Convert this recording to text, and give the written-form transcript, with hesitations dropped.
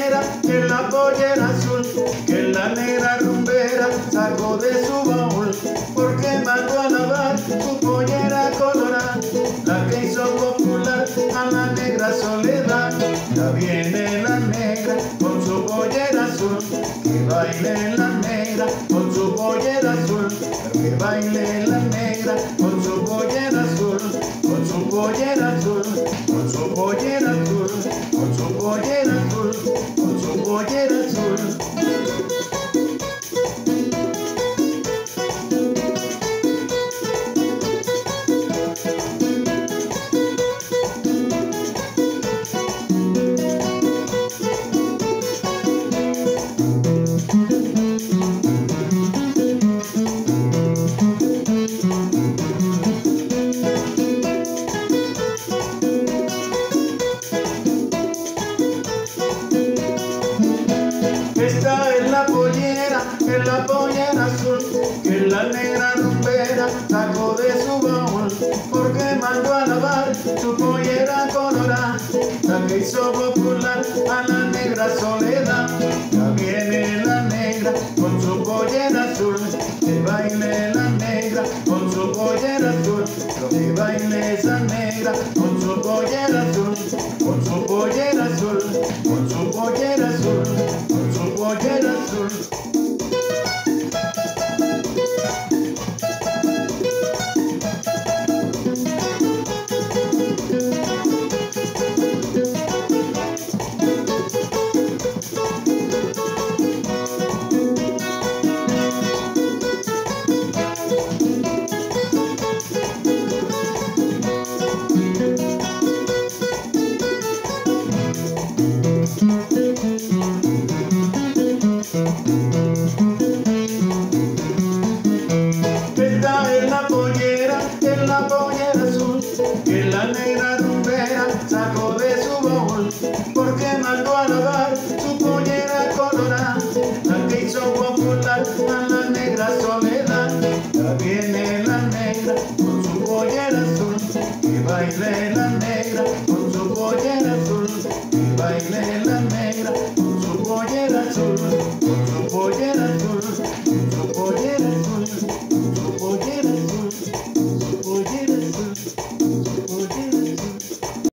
pollera, que la pollera azul, que la negra rumbera sacó de su baúl, porque mandó a lavar su pollera colorada, la que hizo popular a la negra Soledad. Ya viene la negra con su pollera azul, que baile la negra con su pollera azul, que baile la negra con su pollera azul, con su pollera azul, con su pollera azul, con su pollera azul, con su pollera azul. Esta es la pollera azul, que la negra rumbera sacó de su baúl, porque mandó a lavar su pollera colorada, la que hizo popular a la negra Soledad. Ya viene la negra con su pollera azul, que baile la negra con su pollera azul, que baile esa negra con su pollera azul, con su pollera azul, con su pollera azul, con su pollera azul. Esta es la pollera azul, que la negra rumbera sacó de su baúl, porque mandó a lavar su pollera colorada, la que hizo popular a la negra Soledad. Ya viene la negra con su pollera azul, que baile la negra con su pollera azul, que baile la negra